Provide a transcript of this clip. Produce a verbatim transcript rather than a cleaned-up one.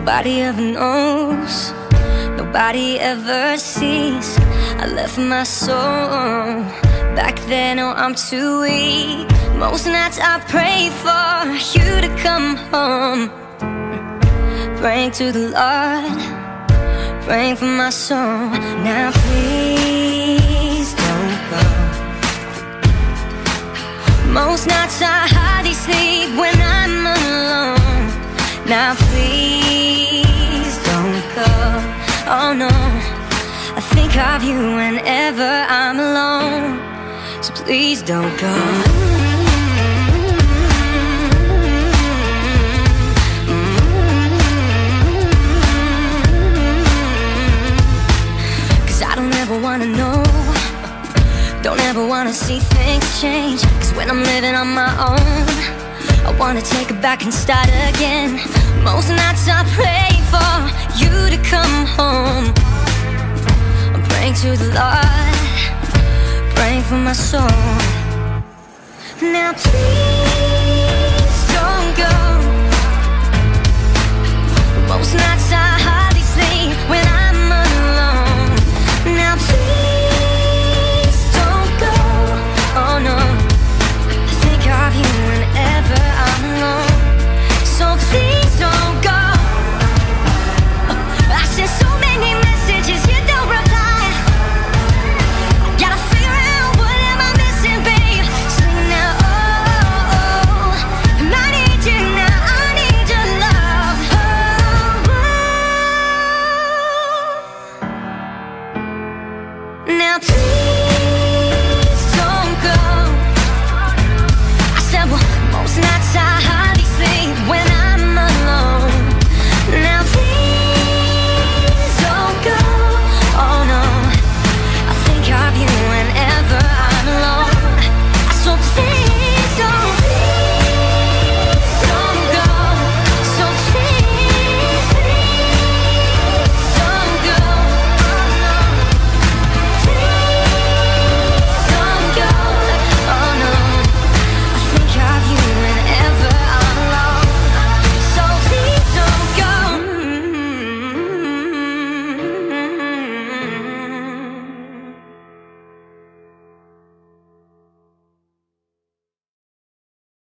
nobody ever knows, nobody ever sees. I left my soul back then, oh I'm too weak. Most nights I pray for you to come home, praying to the Lord, praying for my soul. Now please don't go. Most nights I hardly sleep when I'm alone. Now please don't go. Oh no, I think of you whenever I'm alone, so please don't go. Cause I don't ever wanna know, don't ever wanna see things change. Cause when I'm living on my own, I wanna take it back and start again. Most nights I pray for you to come home, I'm praying to the Lord, praying for my soul. Now please